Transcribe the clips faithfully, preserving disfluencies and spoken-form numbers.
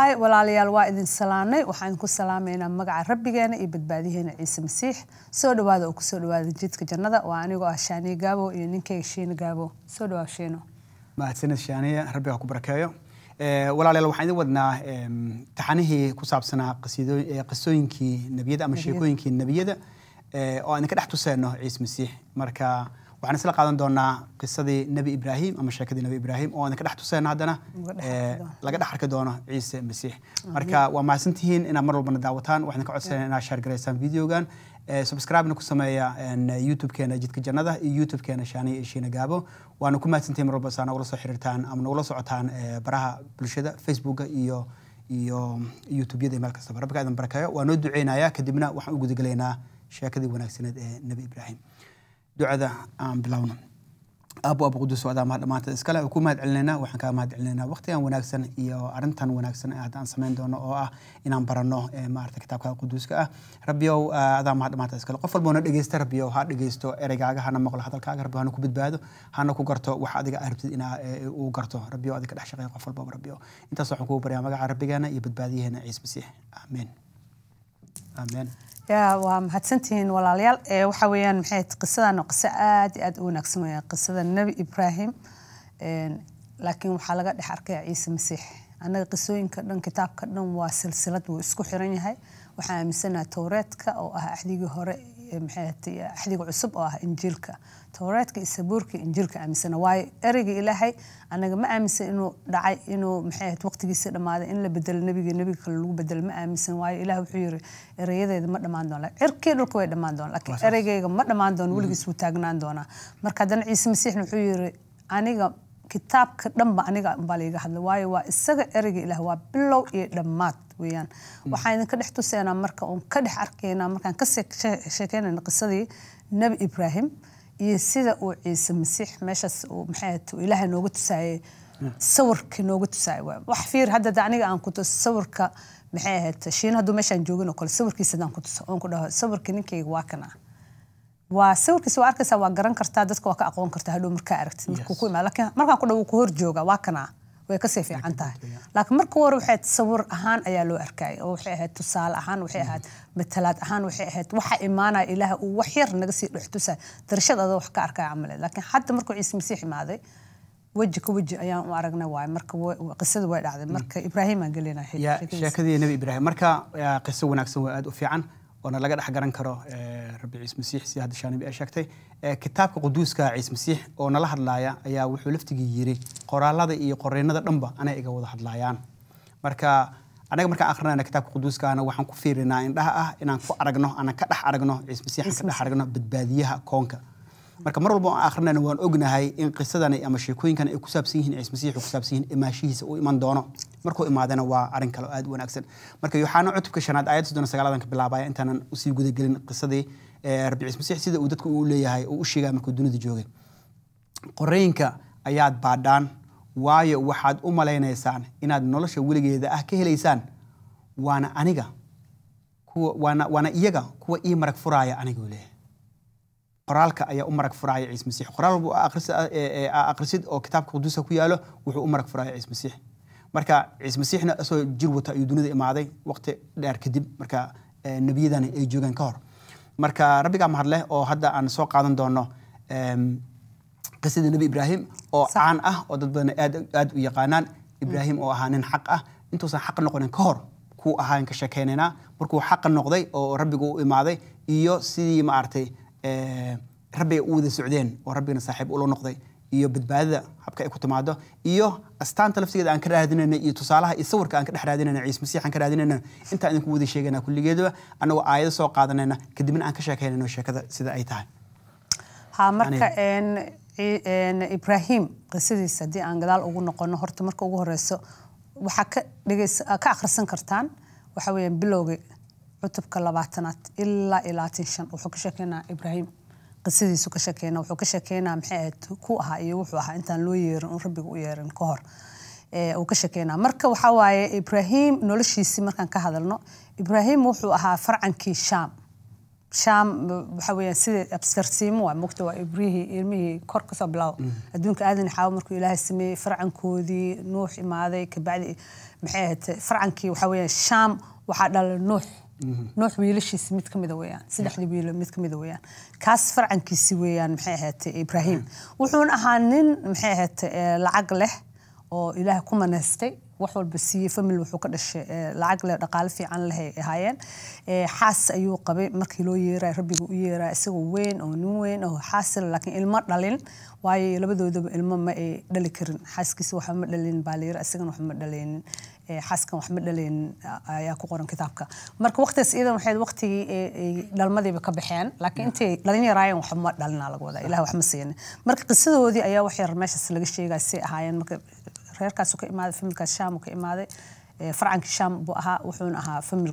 هاي walaalyaal waa idin salaanay waxaan ku salaameynaa magaca rabbigeena iyo badbaadiyeena Ciise Masiix soo dhawaada oo ku soo dhawaada jidka jannada waa anigoo ah Shaani Gaabo iyo ninkay Shiina Gaabo soo dhawaad Shiino ma adsana Shaaniya rabbiga ku barakeeyo ee walaalyaal waxaan idin wadnaa taxanihii ku saabsanaa qasiido qisooyinkii nabiyada ama sheekooyinkii nabiyada ee oo aan ka dhex tusayno Ciise Masiix marka waxaan isla qaadan doonaa qisadii Nabi Ibrahim ama sheekadii Nabi Ibrahim oo aan ka dhex tusayno hadana ee laga dhex arki doono Ciise Masiix marka waa maasantihiin inaad mar walba daawataan waxaan ka codsanaynaa inaad share gareysaan videogan ee subscribe ku sameeya YouTube keena jidka jannada iyo YouTube keena Shaani iyo Shiina Gaabo waana ku maasantihiin mar walba saana ula soo xiriirtaan ama ula socotaan baraha bulshada Facebook iyo iyo YouTube-yada meel kasta rabbiga idin barakeeyo waan u duceynayaa kadibna waxaan u gudagaleynaa sheekadii wanaagsaneed ee Nabi Ibrahim ducada aan bilowno أبو أبو قدوس وهذا ما ما تسكله وكم علينا وحنا كمان ما علينا وقتها وناكسن يا أرنتان وناكسن هذا سمين دون أو إن برناه ما أعرف كتاب قدوس كأ ربيو هذا ما ما تسكله قفل بونا دقيست ربيو هاد دقيستو إرجع هنا مقول هذا الكاغر ربيو هنو كبد بعده هنو كقرته واحد جا أعرف إن وقرته ربيو هذا كده شقي قفل باب ربيو أنت صح كوب بريا مجا ربي جانا يبد بعديه هنا عيسى مسيح آمين آمين يا ومحسنتين walaalyaal ee waxa weeyaan maxay qisadan qisa aad aad u wanaagsan weeyaan qisada Nabi Ibrahim ee laakiin waxa laga dhex arkay Ciise Masiix anaga qisooyinka dhan kitaabka dhan waa silsilad uu isku xiran yahay waxa aaminsanaa Tawreedka oo ah axdigii hore maxay tahay axdiga cusub oo ah Injiilka Tawreedka iyo Sabuurka Injiilka aaminsana way ereyga Ilaahay anaga ma aaminsan inuu dhacay inuu maxay waqtigiisa dhamaaday in la bedel nabiga nabiga kale lagu bedel ma aaminsan way Ilaahay wuxuu yiri erayadeeda ma dhamaan doona cirkii dhulka way dhamaan doona laakiin ereyga ma dhamaan doona waligiis uu taagnaan doona marka dan Ciise Masiix wuxuu yiri aniga kitaabka dhanba aniga baa iga hadlay way waa isaga ereyga Ilaahay waa bilow iyo dhamaad weeyaan waxaan ka dhex tusaynaa marka oo ka dhex arkaynaa markaan ka sheekeynaa qisadii Nabi Ibrahim iyo sida uu Ciise Masiix meeshaas uu maxay tahay Ilaahay noogu tusaayay sawirkii noogu tusaayay wax fiir hadda aniga aan ku tus sawirka maxay ahayd Shiin haduu meeshaan joogino kale sawirkiisa aan ku tuso oo ku dhaho sawirkii ninkayga waa kana waa sawirkiisa waa arkaysaa waa garan kartaa dadka waa ka aqoon kartaa hadhow markaa aragtid markuu ku imaa laakiin markaan ku dhaw ku hor jooga waa kana way ka sii fiican tahay laakiin marka hore waxay sawir ahaan ayaa loo arkay oo waxay ahayd tusaale ahaan waxay ahayd matalaad ahaan waxay ahayd waxa iimaanay Ilaahay uu wax yar naga sii dhuxtusa darashada wax ka arkay amal laakiin hadda markuu Ciise Masiix imaaday waji ku waji ayaan u aragnay waay marka qisadu way dhacday marka Ibrahim aan galina sheekadii Nabi Ibrahim marka qiso wanaagsan waa aad u fiican oo laga dhex garan karo Rabbi Ciise Masiix si hadda Shaani ay sheegtay kitaabka quduuska Ciise Masiix oo nala hadlaaya ayaa wuxuu laftigii yiri qoraalada iyo qoreenada dhanba ana iga wada hadlaayaan marka anaga marka akhrinayna kitaabka quduuska ana waxaan ku fiirinaa indhaha ah inaan ku aragno ana ka dhex aragno Ciise Masiix ka dhex aragno badbaadiyaha koonka marka mar walba aan akhrinayna waan ognahay in qisadan ama sheekooyinkan ay ku saabsan yihiin Ciise Masiix ku saabsan yihiin imaashihiisa oo iman doono markuu imaadana waa arin kale aad wanaagsan marka Yohana cutubka shanaad aayad soddon iyo sagaal ka bilaabaya intaan u sii guda gelin qisadii Rabbi Ciise Masiix sida uu dadku u leeyahay oo u sheegay markuu dunida joogay qoreenka ayaad baadhaan waayo waxaad u maleynaysaan inaad nolosha weligeeda ah ka helaysaan waana aniga kuwa waana waana iyaga kuwa ii marag furaaya aniga leeyahay qoraalka ayaa u marag furaaya Ciise Masiix qoraal buu akhrisid oo kitaabka quduuska ku yaalo wuxuu u marag furaaya Ciise Masiix marka Ciise Masiixna soo jir wata ayuu dunida imaaday waqti dheer kadib marka nabiyadan ay joogan ka hor marka rabbiga ma hadle oo hadda aan soo qaadan doono qisadii Nabi Ibrahim oo caan ah oo dad badan aad aad u yaqaanaan Ibrahim oo ahaa nin xaq ah intuusan xaq noqonin ka hor ku ahaan ka sheekeynayna markuu xaq noqday oo rabbigu u imaaday iyo sidii ma artay rabbiga u wada socdeen oo rabbina saaxiib u la noqday iyo badbaadada habka ay ku timaado iyo astaanta laftigeeda aan ka raadinayna iyo tusaalaha iyo sawirka aan ka dhex raadinayna Ciise Masiix aan ka raadinayna inta aan ku wada sheegana kulligeedaba anagoo aayado soo qaadanayna kadibna aan ka sheekeynayno sheekada sida ay tahay ha marka een een Ibrahim qisadiisa hadii aan gadaal ugu noqono horta marka ugu horeyso waxa ka dhigaysa ka akhrisan kartaan waxa weeyaan bilowga cutubka labaatanaad ilaa ilaa shan wuxuu ka sheekeynaa Ibrahim qisadiisu ka sheekeynaa wuxuu ka sheekeynaa maxay ahayd ku ahaa iyo wuxuu ahaa intaan loo yeerin oo rabbiga u yeerin ka hor ee uu ka sheekeynaa marka waxa waaye Ibrahim noloshiisii markaan ka hadalno Ibrahim wuxuu ahaa farcankii Shaam shaam waxa weeyaan sida abstarsiimo waa mugta waa ibrihi ilmihii kor ka soo bilaw adduunka aadan xaawo markuu ilaahay sameeyay farcankoodii nuux imaaday ka bacdi maxay ahayd farcankii waxa weeyaan shaam waxa dhalay nuux nuux wiilashiis mid kamid ah weeyaan saddexdii wiil mid kamid ah weeyaan kaas farcankiisi weeyaan maxay ahayd ibraahim wuxuuna ahaa nin maxay ahayd lacag leh oo ilaahay ku manaystay wax walba siiyay family wuxuu ka dhashay lacag leh dhaqaale fiican leh ay ahaayeen xaas ayuu qabay markii loo yeeray rabbigu u yeeray isagoo weyn oo nin weyn oo xaasil laakiin ilmo dhalin waayo labadoodaba ilmo ma ay dhali karin xaaskiisa waxa ma dhalin baaliir isagana wax ma dhalin xaaskan wax ma dhalin ayaa ku qoran kitaabka marka waqtigaas iidan waxay waqtigii dhalmadiiba ka baxeen laakiin intay dhalin yaraayeen wax ma dhalina laga wada ilaahay wax ma siin marka qisadoodii ayaa wax yar meeshaas laga sheegay si ahaayeen marka reerkaas ka imaaday familkaas shaam ka imaaday farcanka shaam buu ahaa wuxuuna ahaa famil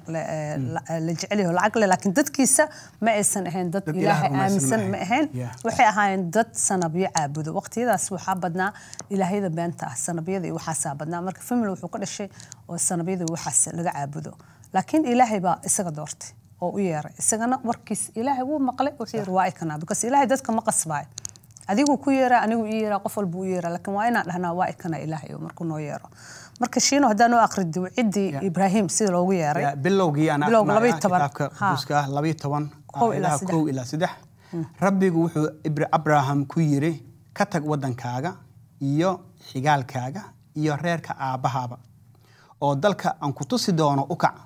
la jecel yahay lacag leh laakiin dadkiisa ma aysan ahayn dad ilaahay aaminsan ma ahayn waxay ahaayeen dad sanabyo caabudo waqtiyadaas waxaa badnaa ilaahayda beenta ah sanabyada iyo waxaas badnaa marka famil wuxuu ka dhashay oo sanabyada waxaas laga caabudo laakiin ilaahay baa isaga doortay oo u yeeray isagana warkiis ilaahay wuu maqlay wuxuu yiri waa ikana because ilaahay dadka ma qasbay adigu ku yeera anigu ii yeera qof walba u yeera laakiin waa inaan dhahnaa waa ikana ilaahay markuu noo yeero marka shiino hadaan oo aqrido cidii ibraahim sida loogu yeeray bilowgii ana kitaabka buska laba iyo toban ilaa kow ilaa saddex rabbigu wuxuu abraham ku yiri ka tag wadankaaga iyo xigaalkaaga iyo reerka aabahaaba oo dalka aan ku tusi doono u kac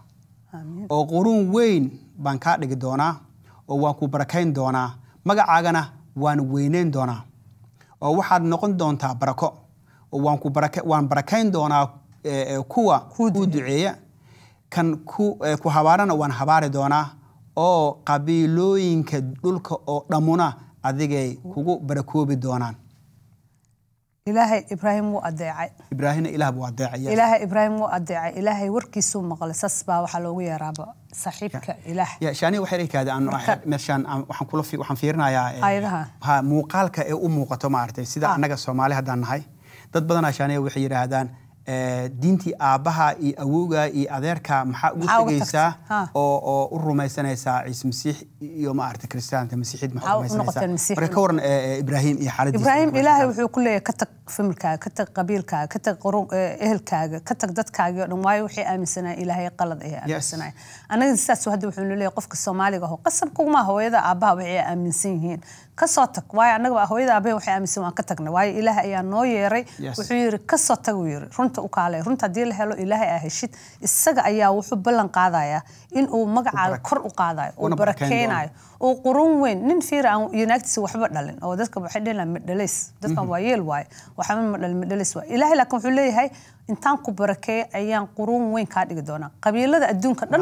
oo qurun weyn baan ka dhigi doonaa oo waan ku barakayn doonaa magacaagana waan weyneyn doonaa oo waxaad noqon doontaa barako oo waan ku baraka waan barakayn doonaa kuwa ku duceeya kan ku ku habaarana waan habaari doonaa oo qabiilooyinka dhulka oo dhamuna adigay kugu barakoobi doonaan ilaahay ibraahim wuu adeecay ibraahimna ilaah buu adeecay ilaahay ibraahim wuu adeecay ilaahay warkiisu maqlay sasbaa waxa loogu yeeraaba saaxiibka ilaah ya shaani waxay reekaada aan meeshan waxaan kula waxaan fiirinayaa ayadaha ha muuqaalka ee u muuqato ma artay sida anaga Soomaali hadaan nahay dad badan shaani waxay yiraahdaan diintii aabaha iyo awowga iyo adeerka maxaa ugu tagaysaa oo oo u rumaysanaysaa Ciise Masiix iyo ma artay Kristaanka Masiixid maxaa rumaysanaysaa marka ka waran Ibraahim iyo xaaladiisa Ibraahim ilaahay wuxuu ku leeyahay ka tag familkaaga ka tag qabiilkaaga ka tag qoro ehelkaaga ka tag dadkaaga dhan waayo wixii aaminsanaa ilaahay qalad ay aaminsanaa anaga sidaas hadda wuxuu leeyahay qofka Soomaaliga ah qasab kuma hooyada aabaha waxay aaminsan yihiin ka soo tag waayo anaga hooyada aabaha waxay aaminsan waan ka tagna waayo ilaahay ayaa noo yeeray wuxuu yiri ka soo tag wiir runta u kaalay runta hadii la helo ilaahay ah heshid isaga ayaa wuxuu ballan qaadaya in uu magacaaga kor u qaadayo oo barakeenayo oo qurun weyn nin fiira aan yinaagtiisa waxba dhalin oo dadka waxay dheelaan madhaleys dadkan waa yeel waay waxa ma dhalin madhaleys waa ilaahay laakiin wuxuu leeyahay intaan ku barakeey ayaan qurun weyn ka dhigi doonaa qabiilada adduunka dhan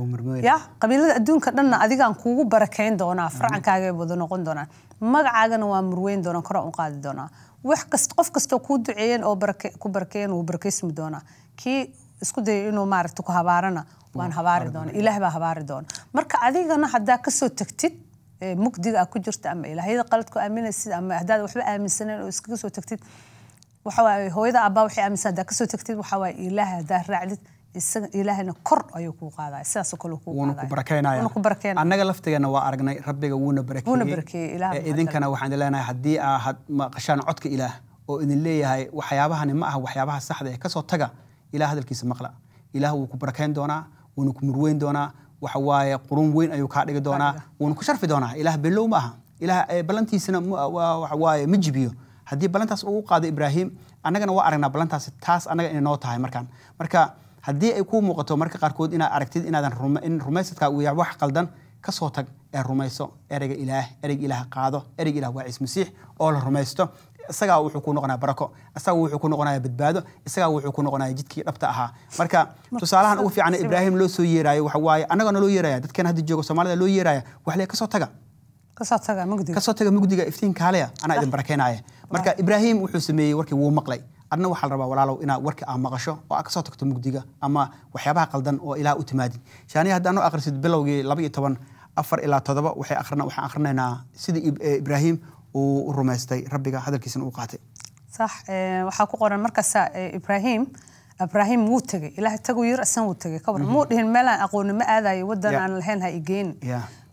ya qabiilada adduunka dhan adiga aan kuugu barakeyn doonaa farcankaaga wada noqon doonaa magacaagana waa murweyn doonaa kor u qaadi doonaa wax kasta qof kasta ku duceeyeen oo barake ku barakeeyeen uu barakeysmi doonaa kii isku day inuu maaragto ku habaarana waan habaari doona ilaahay baa habaari doona marka adigana hadaa ka soo tagtid mugdiga ku jirta ama ilaahayda qalad ku aaminaysid ama hadaa waxba aaminsaneen oo iskaga soo tagtid waxa way hooyada abba waxay aaminsan hadaa ka soo tagtid waxa way ilaahay hadaa raacdid isaga ilaahayna kor ayuu ku qaadaa sidaas oo kale ku qaadaa ku barakeynaya ku barakeynaya anaga laftigeena waa aragnay rabbiga wuuna barakeeyay wuuna barakeeyay ilaahay idinkana waxaan ilaahay hadii aad maqashaan codka ilaah oo idin leeyahay waxyaabahan ma aha waxyaabaha saxda ah ka soo taga ilaah hadalkiisa maqla ilaah wuu ku barakeyn doonaa wuuna ku murweyn doonaa waxa waaye qurun weyn ayuu ka dhigi doonaa wuuna ku sharfi doonaa ilaah below ma aha ilaah balantiisana waxa waaye ma jibiyo hadii balantaas uu qaado Ibraahim anagana waa aragnaa balantaas taas anaga inay noo tahay markaan marka hadii ay ku muuqato marka qaarkood inaad aragtid inaadan in rumaysadka uu yahay wax qaldan ka soo tag ee rumayso ereyga ilaah ereyga ilaah qaado ereyga ilaah waa Ciise Masiix oo la rumaysto isaga wuxuu ku noqonaa barako isaga wuxuu ku noqonaa badbaado isaga wuxuu ku noqonaa jidkii dhabta ahaa marka tusaalahan ugu fiican Ibraahim loo soo yeerayo waxa waaye anagana loo yeerayo dadkan hadda joogo Soomaalida loo yeerayo wax leey ka soo taga ka soo taga mugdiga ka soo taga mugdiga iftiin kaaleya ana idin barakeenaaya marka Ibraahim wuxuu sameeyay warkii wuu maqlay adna waxa la rabaa walaalow ina warkii aan maqasho oo ka soo tagto mugdiga ama waxyaabaha qaldan oo ilaah u timaadin shaani hadaan oo akhrisid bilowgii laba iyo toban afar ilaa toddoba waxay akhrina waxaan akhrinaynaa sida Ibraahim uu rumaystay rabbiga hadalkiisana uu qaatay صح waxaa ku qoran markaas Ibrahim Ibrahim wuu tagay ilaahay tagu yir asan wuu tagay kabar muu dhihin meel aan aqoon ma aadayo wadan aan lahayn ha igeen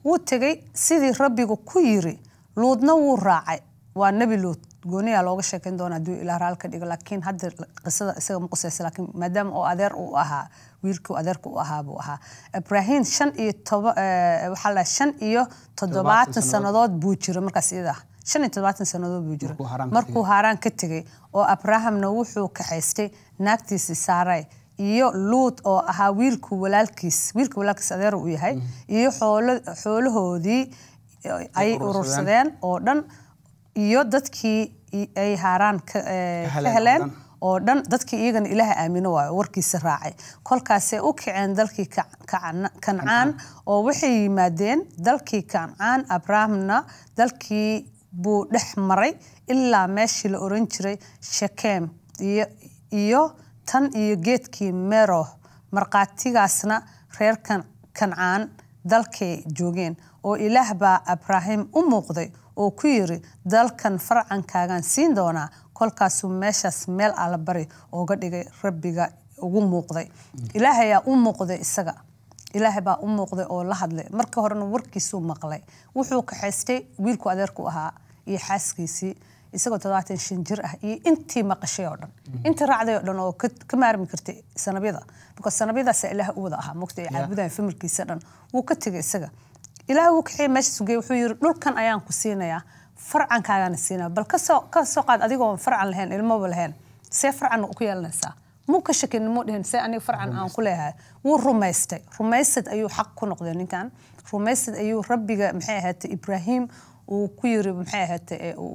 wuu tegay sidii rabbigu ku yiri luudna wuu raacay waa nabi luud gooniya looga sheekan doona haduu ilaa raalka dhigo laakiin hadda qisada isaga ma qosaysa laakiin maadaama oo adeer uu ahaa wiilku adeerku u ahaa buu ahaa Ibrahim shan iyo toban waxa la shan iyo toddobaatan sanadood buu jiray markaas iyada shan iyo toddobaatan sanadood buu jiray markuu Haaraan ka tagay oo Abrahamna wuxuu ka haystay naagtiisa Saaray iyo Luut oo ahaa wiilku walaalkiis wiilku walaalkiis adeer uu yahay iyo xoolo xoolahoodii ay urursadeen oo dhan iyo dadkii ay Haaraan ka heleen oo dhan dadkii iyagana Ilaahay aamino waa warkiisa raacay kolkaas ay u kiceen dalkii Kancaan oo waxay yimaadeen dalkii Kancaan Abrahamna dalkii buu dhex maray ilaa meeshii la oran jiray Shekem iyo iyo tan iyo geedkii Mero marqaatigaasna reer Kancaan dalkay joogeen oo Ilaah baa Abraham u muuqday oo ku yiri dalkan farcankaagan siin doona kolkaas meeshaas meel ala bari oo ga dhigay rabbiga ugu muuqday Ilaahay ayaa u muuqday isaga Ilaahay baa u muuqday oo la hadlay marka horena warkiisu maqlay wuxuu ka haystay wiilku adeerku ahaa iyo xaaskiisii isagoo toddobaatan iyo shan jir ah iyo intii maqashay oo dhan intii raacday oo dhan oo ka maarmi kartay sanabiyada because sanabiyadaas Ilaahay u wada ahaa muuqday caabudan familkiisa dhan wuu ka tagay isaga Ilaahay wuu kaxay meesha sugay wuxuu yiri dhulkan ayaan ku siinayaa farcankaagan siinaa bal ka soo ka soo qaad adigoo farcan lahayn ilmo lahayn see farcan ku yeelanaysaa muu ka shakin muu dhihin see aniga farcan aan ku leeyahay wuu rumaystay rumaysad ayuu xaq ku noqday ninkan rumaysad ayuu rabbiga maxay ahayd Ibrahim uu ku yiri maxay ahayd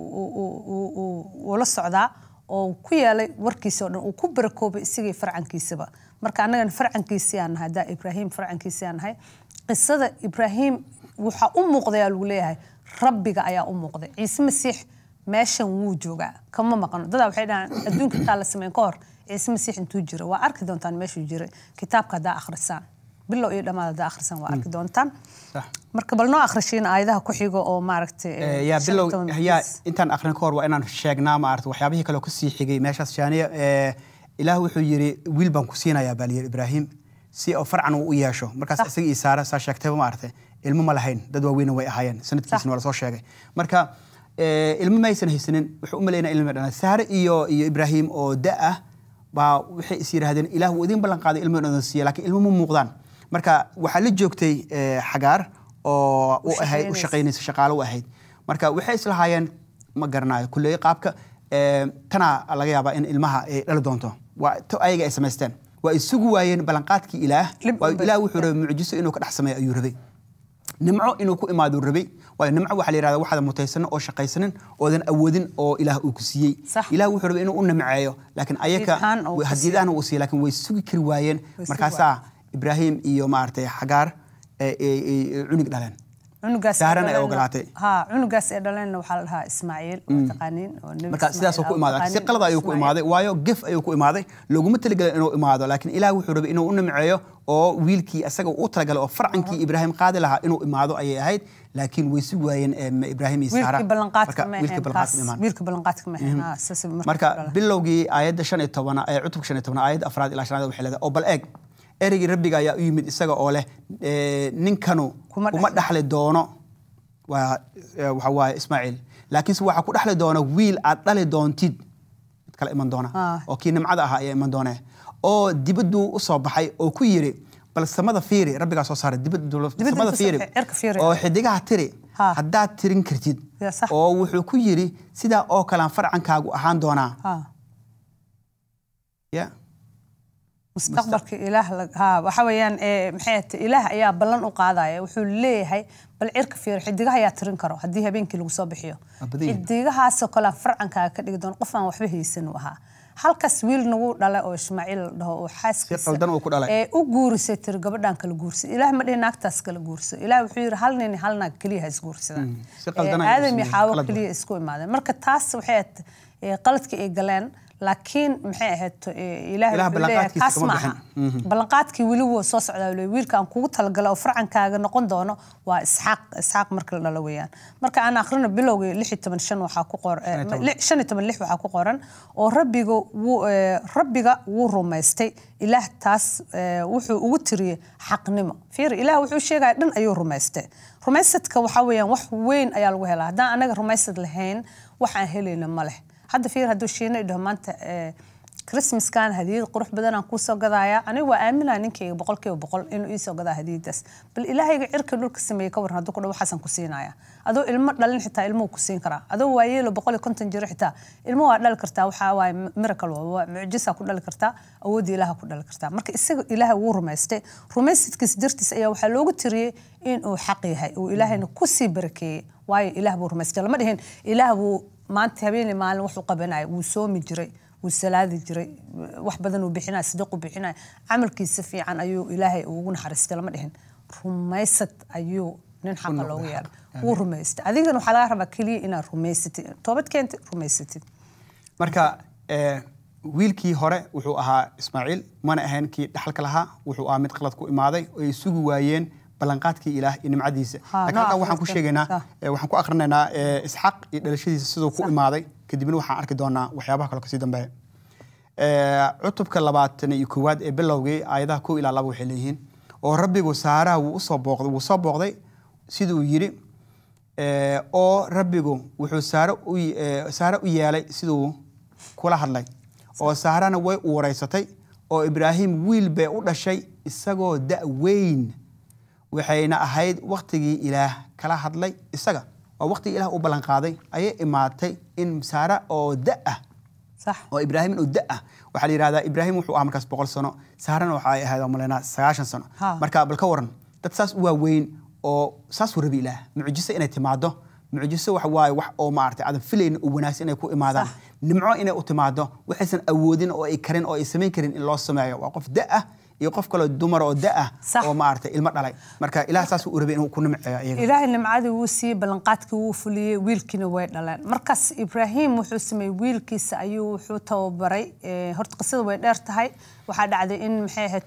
uu la socdaa oo ku yeelay warkiisa oo dhan uu ku barakoobay isigii farcankiisaba marka anaga farcankiisa aan hada Ibrahim farcankiisa aan hay qisada Ibrahim waxa u muuqday lagu leeyahay rabbiga ayaa u muuqday Ciise Masiix meeshan wuu joogaa kama maqan dad waxay dhahan adduunka taala sameyn ka hor Ciise Masiix intuu jiro waa arki doontaan meeshuu jiray kitaabka daa akhrisan bilow iyo dhamaad daa akhrisan waa arki doontaan marka bal noo akhrishiin aayadaha ku xigo oo maaragtay ya bilow ya intaan akhrin ka hor waa inaan sheegnaa maaragtay waxyaabihii kale ku sii xigay meeshaas shaaniya Ilaah wuxuu yiri wiil baan ku siinayaa baaliyay Ibrahim si oo farcan uu yeesho markaas isaga Isaara sa sheegtay maartay ilmo ma lahayn dad waaweyn way ahaayeen sanadkiisna wala soo sheegay marka ilmo ma aysan haysanin wuxuu u maleynaa ilmo dhan Saara iyo iyo Ibrahim oo daa ba waxay is yiraahdeen Ilaah uu idin ballan qaaday ilmo dhan siiya laakiin ilmo ma muuqdaan marka waxa la joogtay Xagaar oo u ahayd u shaqeynaysa shaqaale u ahayd marka waxay islahaayeen ma garanayo kulay qaabka tana laga yaabaa in ilmaha ay dhal doonto waa to ayaga ay sameysteen waa isugu waayeen ballanqaadkii Ilaah waa Ilaah wuxuu rabay mucjiso inuu ka dhaxsameeyo ayuu rabay nimco inuu ku imaado rabay waa nimco waxa la yiraahdaa waxda mutaysan oo shaqaysanin oo dan awoodin oo Ilaah uu ku siiyay Ilaah wuxuu rabay inuu u nimceeyo laakiin ayaga hadiidaan uu siiyay laakiin way sugi kari waayeen markaas Ibrahim iyo maartay Xagaar ee cunig dhaleen cunugaas Saarana ay ogolaatay ha cunugaas ee dhaleen waxa la dhahaa Ismaaciil oo taqaaniin oo nabi marka sidaas ku imaaday si qalad ayuu ku imaaday waayo gif ayuu ku imaaday laguma talagalay inuu imaado laakiin Ilaah wuxuu rabay inuu u nimceeyo oo wiilkii asaga uu talagalay oo farcankii Ibrahim qaadi lahaa inuu imaado ayay ahayd laakiin way sii waayeen Ibrahim iyo Saara wiilkii ballanqaadka ma ahayn marka bilowgii aayadda shan iyo toban ee cutubka shan iyo toban aayad afraad ilaa shanaad waxay leedahay oo bal eeg erigi rabbiga ayaa u yimid isaga oo leh ninkanu kuma dhaxli doono waa waxa waa Ismaaciil laakiin waxa ku dhaxli doona wiil aad dhali doontid kala iman doona oo kii nimcada ahaa ayaa iman doona oo dibaddu u soo baxay oo ku yiri bal samada fiiri rabbiga soo saaray dibaddu samada fiiri oo xidigaha tiri haddaad tirin kartid oo wuxuu ku yiri sida oo kala farcankaagu ahaan doona ya mustaqbalka Ilaah ha waxa weeyaan ee maxay Ilaah ayaa ballan u qaadaya wuxuu leeyahay bal cirka fiir xidigaha ayaa tirin karo hadii habeenkii lagu soo bixiyo xidigahaas oo kala farcankaaga ka dhigi doon qof aan waxba haysan waxa halkaas wiil nagu dhalay oo Ismaaciil dhaho oo xaaskiisa ee u guurisay tir gabadhan kala guursay Ilaah ma dhina agtaas kala guursay Ilaah wuxuu yiri hal nin hal naag kaliya is guursadaan aadam iyo xaawo kaliya isku imaadeen marka taas waxay qaladka ay galeen laakiin maxay ahayd ilaahay kaas ma aha ballanqaadkii weli wuu soo socdaa wiilka aan kugu talagalay oo farcankaaga noqon doono waa isxaaq isxaaq marka la dhalo weeyaan marka aan akhrino bilowgii lix iyo toban shan waxaa ku qoran shan iyo toban lix waxaa ku qoran oo rabbiga wuu rabbiga wuu rumaystay ilaah taas wuxuu ugu tiriyay xaqnimo fiir ilaah wuxuu sheegay dhan ayuu rumaystay rumaysadka waxa weeyaan wax weyn ayaa lagu helaa haddaan anaga rumaysad lahayn waxaan helayna ma leh hadda fiir hadduu shiina idhaho maanta Christmaskan hadiyad qurux badan aan ku soo gadaaya aniga waa aaminaa ninkeyga boqolkiiba boqol inuu ii soo gadaa hadiyadaas bal ilaahayga cirka dhulka sameeyay ka waran hadduu ku dhaw waxaasan ku siinaya adoo ilmo dhalin xitaa ilmo ku siin karaa adoo waayeelo boqol iyo konton jir xitaa ilmo waa dhali kartaa waxa waay miracle waa mucjiso ku dhali kartaa awood ilaaha ku dhali kartaa marka isaga ilaaha wuu rumaystay rumaysadkiis dartiis ayaa waxa loogu tiriyay in uu xaq yahay oo ilaahayna ku sii barakeeyay waayo ilaah buu rumaystay lama dhihin ilaah buu maanta habeenii maalin wuxuu qabanay wuu soomi jiray وسلادي جري واحد بدن وبيحنا صدق وبيحنا عمل كيس في عن أيو إلهي وجون حرست لما دهن رميست أيو ننحق اللويان ورميست أذيك إنه حلا ربك كلي إن رميست توبت كانت رميست مركا اه ويلكي هراء وحو أها إسماعيل ما نأهن كي دحلك لها وحو آمد قلتكو إمادي ويسوق وايين بلانقات كي إله إن معديسة لكن هذا وحنا كل شيء جينا وحنا كو آخرنا إسحاق دلشيء سيدو كو إمادي كدبنا وحنا أركي دونا وحيابها كلا كسيدن بيه عطب كلاباتنا يكواد بلوغي أيضا كو إلى الله وحليهن وربي وسارة وصباغ وصباغ سيدو يري أو ربي وحو سارة سارة ويالي سيدو كل هذا أو سارة نوي ورئيستي أو إبراهيم ويل بيقول شيء إسقو دأوين وحينا أهيد وقتي إله كلا هذا إسقى ووقت إله أبلغ قاضي أي إماتي إن سارة أو دأة صح وإبراهيم إنه دأة وحلي هذا إبراهيم وحو عمرك بقول سنة سارة وحاي هذا ملنا سعاشن سنة مركب بالكورن تتساس وين أو ساس وربي له معجزة إنه تماده معجزة وحواي وح أو مارت عدم فلين وناس إنه يكون إماده نمعه إنه تماده وحسن أودين أو إكرين أو إسمين كرين الله السماء وقف دأة يقف كله الدمر أو دأة أو مارت المرء عليه مركا إله أساس وربي إنه كنا مع إله اللي معاده وسي بلنقاتك وفلي ويلكنا وين لا مركز إبراهيم وحسمي ويلكيس أيو حوته بري هرت قصة وين ارتهاي وحد عاد إن محيهة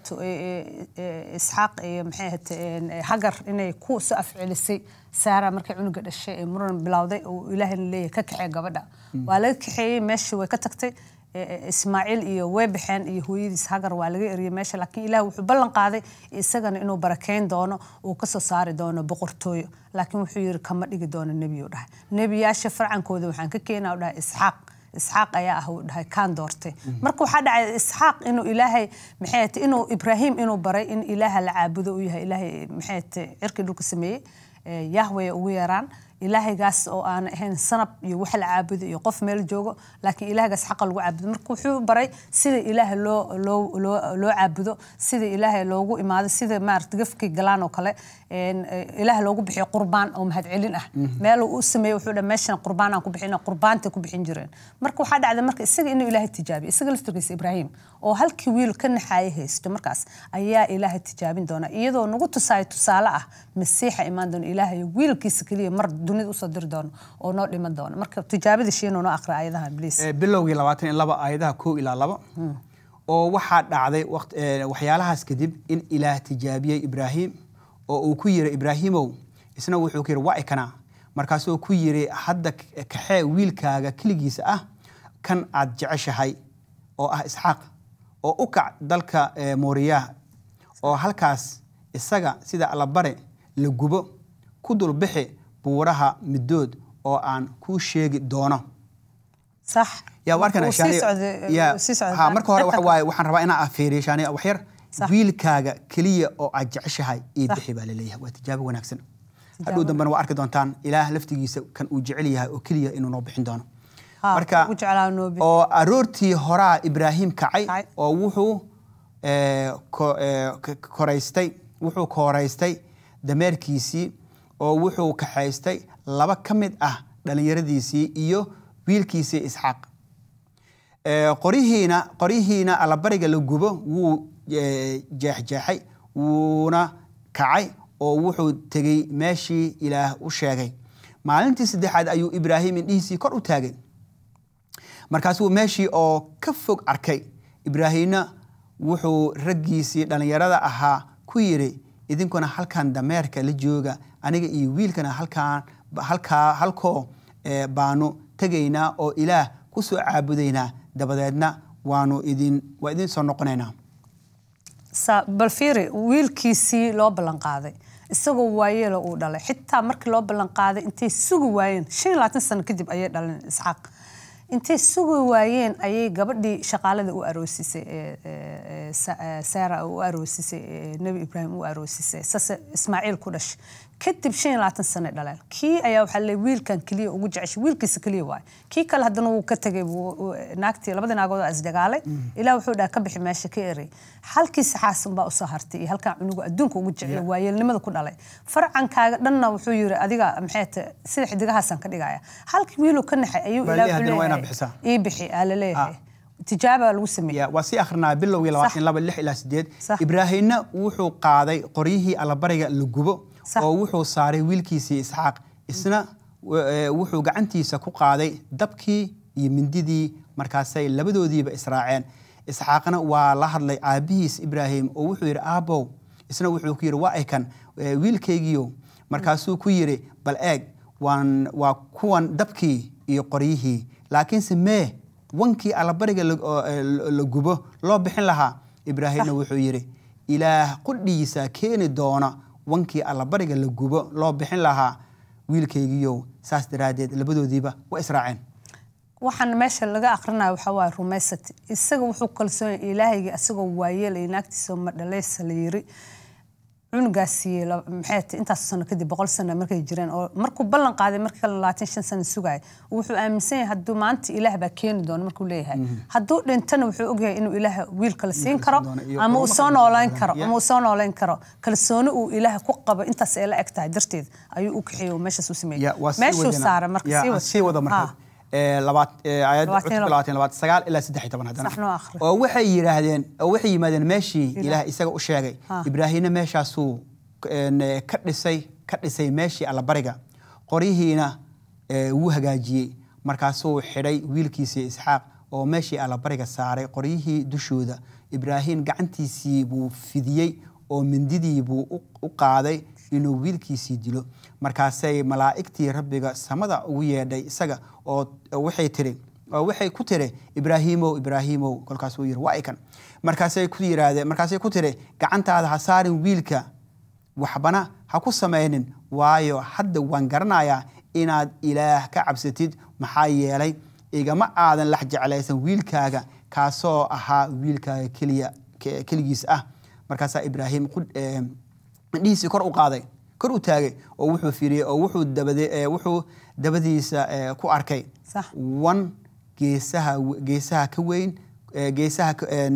إسحاق محيهة حجر إنه يكوس أفعل السي سارة مركا عنق الشيء مرن بلاودي وإله اللي ككحي قبدا ولا كحي ماشي وكتكتي إسماعيل iyo weebxan iyo hooyadiis hagar waa laga eriyay meesha laakiin Ilaah wuxuu ballan qaaday isagana inuu barakeyn doono oo ka soo saari doono boqortooyo laakiin wuxuu yiri kama dhigi doono nabi u dhahay nabiyaasha farcankooda waxaan ka keenaa u dhahay Isxaaq Isxaaq ayaa ah u dhahay kaan doortay marka waxa dhacay Isxaaq inuu Ilaahay maxay tahay inuu Ibrahim inuu baray in Ilaaha la caabudo uu yahay Ilaahay maxay tahay cirki dhulka sameeyay Yahweh ugu yaraan إلهي قاس أو أنا هن صنب يوحل عابد يقف ميل جوجو لكن إلهي قاس حق الو عابد مركو حو بري سيد إله لو لو لو لو عابده سيد إله لوجو إما هذا سيد ما ارتقف كي جلان وكله إن إله لوجو بحي قربان أو مهد علين أه ماله أسمي وحول ماشين قربان أو بحينا قربان تكو بحين جرين مركو حد على مركز السج إنه إله التجابي السج الفترقيس إبراهيم أو هل كويل كن حياه استمركز أيا إله التجابين دونا إيده نقطة سايت صالح مسيح إيمان دون إله ويل كيس كليه مرد dunida u soo dir doono oo noo dhiman doono marka tijaabada sheeno noo aqra ayadaha ibliis ee bilowgii labaatan iyo laba ayadaha kow ilaa laba oo waxa dhacday waqti waxyaalahaas kadib in ilaah tijaabiyay Ibrahim oo uu ku yiri Ibrahimow isna wuxuu ku yiri waa ikana markaas uu ku yiri hadda kaxee wiilkaaga kaligiisa ah kan aad jeceshahay oo ah Isxaaq oo u kac dalka Mooriya oo halkaas isaga sida alla bare la gubo ku dul bixi buuraha midood oo aan ku sheegi doono صح يا واركنا شاني يا ها marka hore waxa waay waxaan rabaa inaan afiiriyo shani wax yar wiilkaaga kaliya oo aad jeceshahay ee bixi baa leeyahay waa tijaabo wanaagsan haduu dambana waa arki doontaan ilaah laftigiisa kan uu jecel yahay oo kaliya inuu noo bixin doono marka oo aroortii hore Ibrahim kacay oo wuxuu ee koreystay wuxuu koreystay dameerkiisii oo wuxuu ka haystay laba kamid ah dhalinyaradiisii iyo wiilkiisii Isxaaq ee qorihiina qorihiina ala bariga la gubo wuu jeexjeexay wuuna kacay oo wuxuu tagay meeshii Ilaah u sheegay maalintii saddexaad ayuu Ibrahim indhihiisii kor u taagay markaasuu meeshii oo ka fog arkay ibraahimna wuxuu raggiisii dhalinyarada ahaa ku yiri idinkuna halkan dameerka la jooga aniga iyo wiilkana halkan halka halko baanu tagaynaa oo ilaah ku soo caabudaynaa dabadeedna waanu idin waa idin soo noqonaynaa bal fiiri wiilkiisii loo ballan qaaday isagoo waayeel uu dhalay xitaa markii loo ballan qaaday intay sugi waayeen shan iyo labaatan sano kadib ayay dhaleen Isxaaq intay sugi waayeen ayay gabadhii shaqaalada u aroosisay ee Saara u aroosisay Nabi Ibraahim u aroosisay sasa Ismaaciil ku dhash kadib shan iyo labaatan sano dhaleen kii ayaa waxa la wiilkan kaliya ugu jeceshay wiilkiisa kaliya waay kii kale hadana uu ka tagay naagtii labada naagood as dagaalay ilaa wuxuu dhaa ka bixi meesha ka eray halkiisa xaasan baa u soo hartay halka cunugu adduunka ugu jecel waayeelnimada ku dhalay farcankaaga dhanna wuxuu yiri adiga maxay tahay sida xidigahaasan ka dhigaya halkii wiilu ka naxay ayuu ilaa ii bixi ala leeyahay tijaaba lagu sameeyay waa si akhrina bilowgii labaatan iyo laba lix ilaa sideed Ibraahimna wuxuu qaaday qoryihii allabariga la gubo oo wuxuu saaray wiilkiisii Isxaaq isna wuxuu gacantiisa ku qaaday dabkii iyo mindidii markaasay labadoodiiba israaceen Isxaaqna waa la hadlay aabihiis Ibraahim oo wuxuu yiri aabow isna wuxuu ku yiri waa ay kan wiilkaygiyo markaasuu ku yiri bal eeg waan waa kuwan dabkii iyo qoryihii laakiin samee wankii allabariga la gubo loo bixin lahaa Ibraahimna wuxuu yiri ilaah qudhiisa keeni doona wankii allabariga la gubo loo bixin lahaa wiilkaygiyo saas daraadeed labadoodiiba waa israaceen waxaan meesha laga aqrinayo waxa waa rumaysati isaga wuxuu kalsoon ilaahayga asagoo waayeel inaagtiisa ma dhalaysa la yiri cunugaasi maxay intaas sano kadib boqol sano markay jireen oo markuu ballan qaaday markii kale labaatan iyo shan sano sugay wuxuu aaminsan yahay hadduu maanta ilaah baa keeni doono markuu leeyahay hadduu dhintana wuxuu ogyahay inuu ilaah wiil kale siin karo ama uu soo nooleyn karo ama uu soo nooleyn karo kalsooni uu ilaah ku qabo intaas ay la eg tahay darteed ayuu u kaxeeyay meeshaas u sameeyay meeshuu saaray marka sii wada marka labaad ayad labaatan labaad sagaal ilaa saddex iyo toban hadana oo waxay yiraahdeen oo waxay yimaadeen meeshii ilaah isaga u sheegay Ibraahimna meeshaasuu ka dhisay ka dhisay meeshii allabariga qoryihiina wuu hagaajiyay markaasuu xidhay wiilkiisii Isxaaq oo meeshii allabariga saaray qoryihii dushooda Ibraahim gacantiisii buu fidiyay oo mindidii buu u qaaday inuu wiilkiisii dilo markaasay malaa'igtii rabbiga samada ugu yeedhay isaga oo waxay tiri oo waxay ku tiri Ibraahimow Ibraahimow kolkaas uu yiri waa ikan markaasay ku yiraahdeen markaasay ku tiri gacantaada ha saarin wiilka waxbana ha ku sameeynin waayo hadda waan garanayaa inaad ilaah ka cabsatid maxaa yeelay igama aadan lax jeclaysan wiilkaaga kaasoo ahaa wiilkaaga kaliya kaligiis ah markaasaa Ibraahim dhiisi kor u qaaday kor u taagay oo wuxuu fiiriyay oo wuxuu dabade wuxuu dabadiisa ku arkay wan geesaha geesaha ka weyn geesaha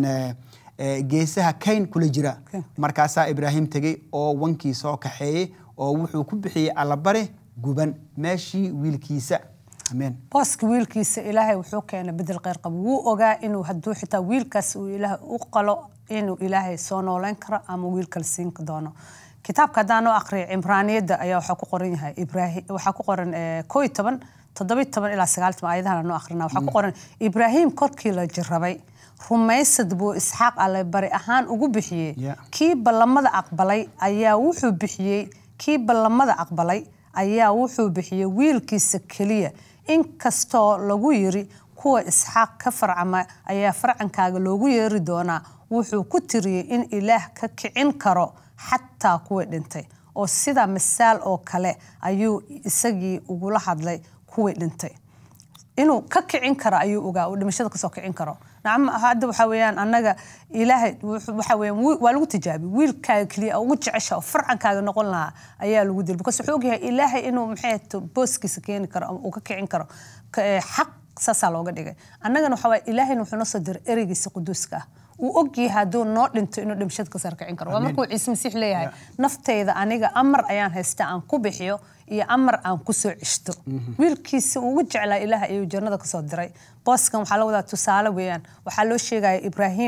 geesaha kayn kula jira markaasaa Ibraahim tagay oo wankii soo kaxeeyay oo wuxuu ku bixiyay allabare guban meeshii wiilkiisa amen booska wiilkiisa ilaahay wuxuu keenay bedel qeyr qab wuu ogaa inuu hadduu xitaa wiilkaas uu ilaahay u qalo inuu ilaahay soo nooleyn karo ama wiil kale siin doono kitaabka hadaan oo aqriyo Imraaniyada ayaa waxa ku qoran yahay Ibraahim waxa ku qoran kow iyo toban toddoba iyo toban ilaa sagaal iyo toban aayadaha noo aqrina waxa ku qoran Ibraahim korkii la jarrabay rumaysad buu Isxaaq alle bari ahaan ugu bixiyay kii ballamada aqbalay ayaa wuxuu bixiyay kii ballamada aqbalay ayaa wuxuu bixiyay wiilkiisa kaliya in kastoo lagu yiri kuwa Isxaaq ka farcama ayaa farcankaaga loogu yeeri doonaa wuxuu ku tiriyay in ilaah ka kicin karo xataa kuwa dhintay oo sida misaal oo kale ayuu isagii ugu la hadlay kuwa dhintay inuu ka kicin karo ayuu ogaa oo dhimashada ka soo kicin karo nacam hadda waxa weeyaan annaga ilaahay waxa weeyaan waa lagu tijaabi wiilkaaga kaliya ugu jecesha farcankaaga noqon lahaa ayaa lagu dilay because wuxuu ogyahay ilaahay inuu maxay booskiisa keeni karo oo ka kicin karo xaq saasa looga dhigay annagana waxa weey ilaahay wuxuu noo soo diray ereygiisa quduuska ah uu ogyahay hadduu noo dhinto inuu dhimashada ka saar kicin karo waa markuu Ciise Masiix leeyahay naftayda aniga amar ayaan haystaa aan ku bixiyo iyo amar aan ku soo cishto wiilkiisa ugu jeclaa ilaahay ayuu jannada ka soo diray booskan waxa la wadaa tusaale weeyaan waxa loo sheegay Ibraahim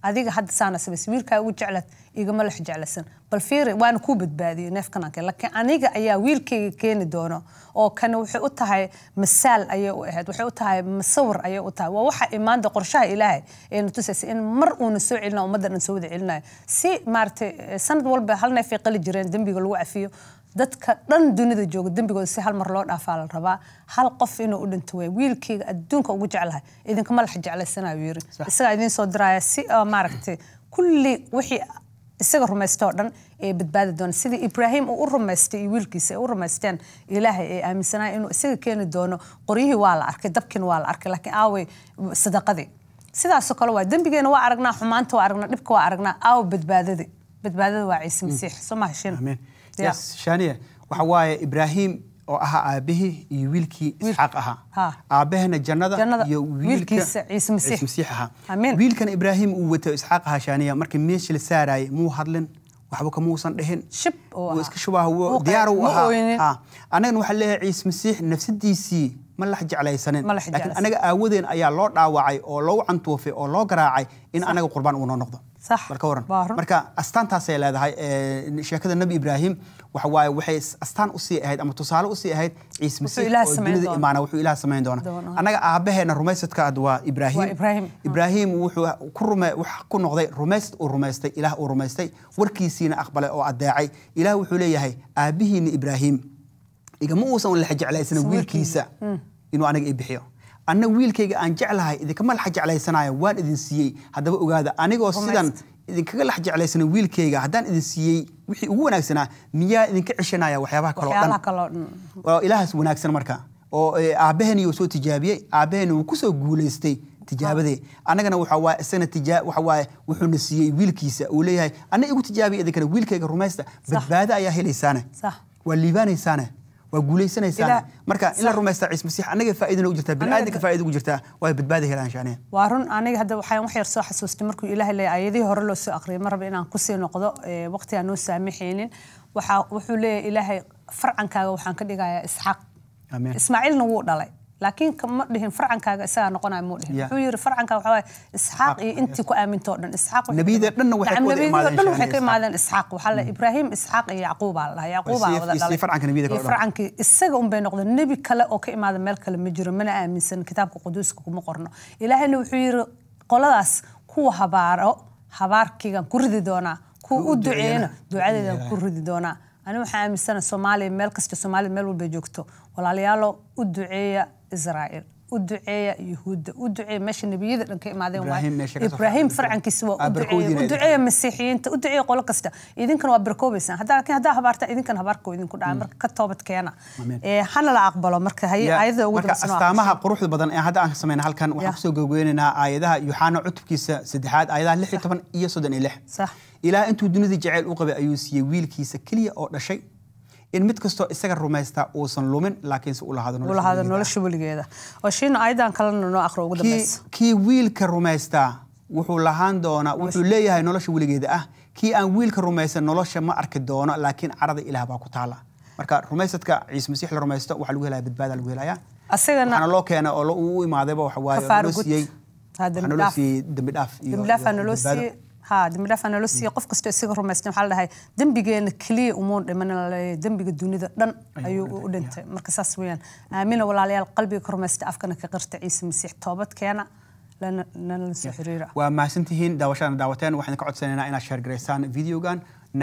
adiga hadda saana sabays wiilka ugu jeclad igama lex jeclasan bal fiiri waan ku badbaadiyo neefkan aan laakiin aniga ayaa wiilkayga keeni doono oo kan wuxuu u tahay misaal ayay u ahayd wuxuu u tahay masawir ayay u tahay waa waxa imaanda qorshaha ilaahay ee tusaysa in mar uu soo cilina ummadan soo wada cilinayo si maartay sanad walba hal neef ay qali jireen dambiga lagu cafiyo dadka dhan dunida jooga dambigooda si hal mar loo dhaafaa la rabaa hal qof inuu u dhinto way wiilkayga adduunka ugu jeclahay idinka malax jeclaysanayo yiri isaga idin soo diraya si maaragtay kulli wixii isaga rumaysto dhan ee badbaadi doona sidii Ibrahim uu rumaystay wiilkiisa uu rumaysteen Ilaahay ee aaminsanaa inuu isaga keeni doono qoriyihii waa la arkay dabkin waa la arkay laakiin aaway sadaqadii sidaas oo kale waa dambigeena waa aragnaa xumaanta waa aragnaa dhibka waa aragnaa aaw badbaadada badbaadada waa Ciise Masiix Soomaashin amiin yes shaniya waxa waaye Ibrahim oo aha aabihi iyo wiilkii Isxaaq aha aabahana jannada iyo wiilkiisa Ciise Masiix aha wiilkan Ibrahim uu wato Isxaaq aha shaniya markii meeshii la saaray muu hadlin waxba kama uusan dhahin shib oo iska shubaha diyaar u aha anaga waxa leeyahay Ciise Masiix nafsadiisii ma la jeclaysanin laakiin anaga aawadeen ayaa loo dhaawacay oo loo cantoofay oo loo garaacay in anaga qurbaan uu noqdo صح marka waran marka astaantaas ay leedahay ee sheekada nabi Ibrahim waxa waaye waxay astaan u sii ahayd ama tusaale u sii ahayd Ciise Masiix oo dunida imaana wuxuu Ilaahay sameyn doona anaga aabaheena rumaysadka ad waa Ibrahim Ibrahim wuxuu ku rumay wax ku noqday rumayst oo rumaystay Ilaah oo rumaystay warkiisina aqbalay oo adeecay Ilaah wuxuu leeyahay aabihiina Ibrahim igama uusan la jeclaysan wiilkiisa inuu anaga ibixiyo anna wiilkayga aan jeclahay idinka ma la jeclaysanayo waan idin siiyay hadaba ogaada anigoo sidan idinkaga la jeclaysanay wiilkayga hadaan idin siiyay wixii ugu wanaagsanaa miyaa idinka cishanaya waxyaabaha kale oo dhan oo Ilaahaas wanaagsan marka oo aabaheena uu soo tijaabiyay aabaheena uu ku soo guuleystay tijaabadii anagana waxa waa isna tijaab waxa waa wuxuu na siiyay wiilkiisa uu leeyahay anna igu tijaabiyay idinkana wiilkayga rumaysta badbaada ayaa helaysaana صح waa liibaanaysaana وقوليسنا مركا إلا رميستا عيسى مسيح أنا جف فائدة وجرتها بالآدك فائدة وجرتها وهي بتبادل هلا شانين وارون أنا هذا وحياة وحير صح حسوس تمركو إله اللي أيدي هرلو سو أقري مرة بينا كسي نقضاء وقتها نو سامحين وح وحولي إله فرعا كا وحن كدي جاي إسحاق آمين إسماعيل نوود عليه لكن كم دهن فرعا كا إسحاق نقنا مودهن هو ير فرعا كا وحوي إسحاق أنت كو آمن تودن إسحاق نبي ذا لأنه وحكي نبي ذا لأنه حكي ماذا إسحاق وحلا إبراهيم إسحاق يعقوب الله يعقوب هذا يصير فرعا كنبي ذا فرعا كي السجن بين نقد النبي كلا أوكي ماذا ملك المجرم من آمن سن كتابك قدوسك ومقرنا إلهي إنه وحير قلادس كو هبارو هبار كي كان كردي دونا كو أدعينا دعاء كردي دونا أنا وحامي سنة سومالي ملك است سومالي ملو بيجوكتو ولا ليالو أدعية إسرائيل ودعية يهود ودعية مش النبي ذا كي ما ذي إبراهيم فرعن كسوة ودعية ودعية مسيحيين ودعية قول قصده إذن كانوا بركوبيسان هذا لكن هذا هبارته إذن كان هباركو إذن كنا عمر كتوبة كيانا حنا لا أقبله مركه هي أيضا مركه استامها قروح البدن هذا أنا سمينا هل كان وحبسوا جوجيننا أيضا يوحنا عتب كيس سدحات أيضا لحية طبعا يسودني لح صح إلى أنتوا دنيا جعل أوقبة أيوسي ويل كيس كلية أو شيء إن متكستو إستجر روميستا وصن لومن لكن سؤال هذا نقول هذا نقول شو بالجيدة وشين أيضا كلنا نو آخر وجود بس كي ويل كروميستا وحول هاندونا وحول ليه هاي نقول شو بالجيدة أه كي أن ويل كروميستا نقول شو ما أركدونا لكن عرض إلى باكو تعالى مركا روميستا كعيس مسيح الروميستا وحلوه لا بتبادل الولاية أصلا أنا لو كان أقول ما ذبه وحواي نلوسي هذا نلوسي دمداف دمداف نلوسي ها دمداف أنا لسه قف كستو سيجر روميستن حال هاي دم بيجين كلي أمور من دم بيجي الدنيا ده دن أيو ودنت مركز ويان آمين ولا على القلب كروميست أفكنا كقرت عيسى مسيح توبت كيانا لأن ننسى حريرة وما سنتهين داوشان داوتين وإحنا قعد سنة إنا شير جريسان فيديو كان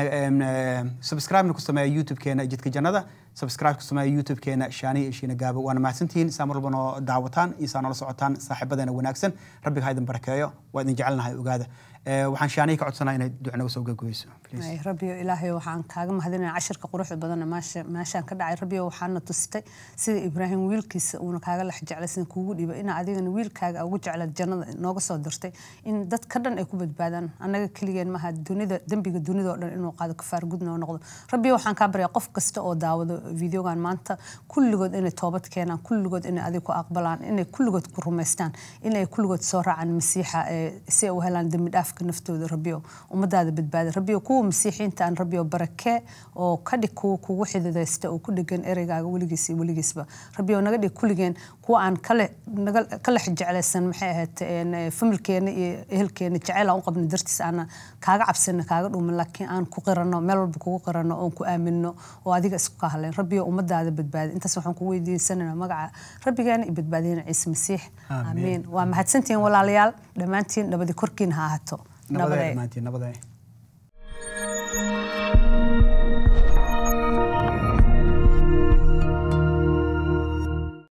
سبسكرايب نكستمع يوتيوب كينا جدك جندا سبسكرايب كستمع يوتيوب كينا شاني شينا جابو وأنا ما سنتهين سامر بنا دعوتان إنسان الله سعتان صاحب بدنا وناكسن ربي هايدن بركايا وإن جعلنا هاي وجاده waxaan shaanay ka codsanaa inay ducna soo gagooyso ay rabbi ilaahay waxaan kaaga mahadinaa casharka quruxda badan maasha maashaan ka dhacay rabbi waxaan tustay sida Ibrahim wiilkiisa uu kaaga la jeclaysan kuugu dhiba in adigana wiilkaaga ugu jeclad jannada nooga soo dirtay in dad ka dhan ay ku badbaadaan anaga kaliya ma had dunida dambiga dunida oo dhan inuu qaado kafaar gudna noqdo rabbi waxaan ka baryaa qof kasta oo daawado videogan maanta kulligood inay toobad keenaan kulligood inay adiga ku aqbalaan inay kulligood ku rumaystaan inay kulligood soo raacaan masiixa si ay u helaan dambi dhaaf dhaafka naftooda rabbiyo ummadaada badbaadi rabbiyo kuwa masiixiinta aan rabbiyo barake oo ka dhig kuwa kugu xididaysta oo ku dhigan ereygaga weligiis iyo weligiisba rabbiyo naga dhig kulligeen kuwa aan kale naga kale jeclaysan maxay ahayd familkeena iyo ehelkeena jecel aan u qabno dartiis aan kaaga cabsana kaaga dhuuman laakiin aan ku qirano meel walba kugu qirano oo ku aamino oo adiga isku ka hadleen rabbiyo ummadaada badbaadi intaas waxaan ku weydiisanaynaa magaca rabbigeena iyo badbaadina ciise masiix amiin waa mahadsantiin walaalayaal dhamaantiin nabadi korkiin ha ahaato nabadee dhamaantiin nabadee